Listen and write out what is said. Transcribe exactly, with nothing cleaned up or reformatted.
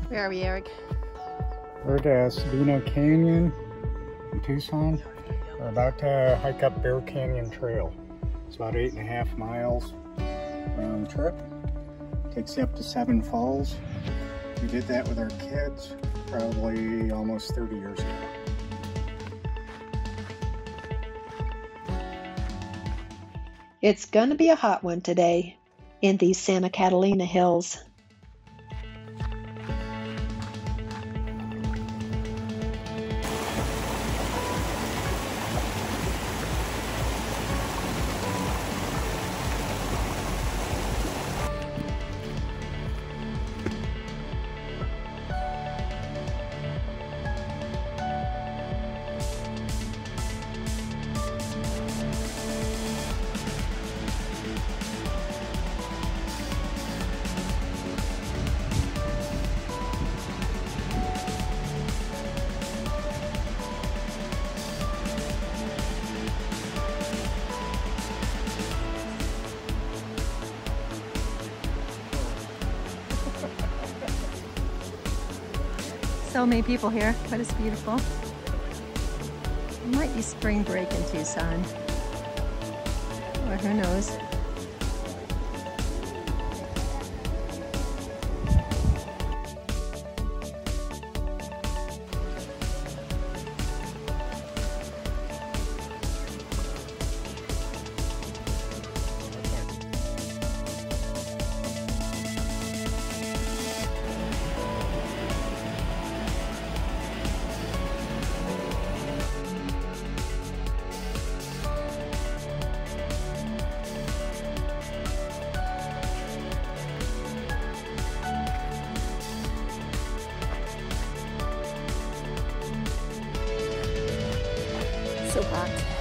Where are we, Eric? We're at uh, Sabino Canyon in Tucson. We're about to hike up Bear Canyon Trail. It's about eight and a half miles round trip. Takes you up to Seven Falls. We did that with our kids probably almost thirty years ago. It's gonna be a hot one today in these Santa Catalina hills. So many people here, but it's beautiful. It might be spring break in Tucson, or who knows. So hot.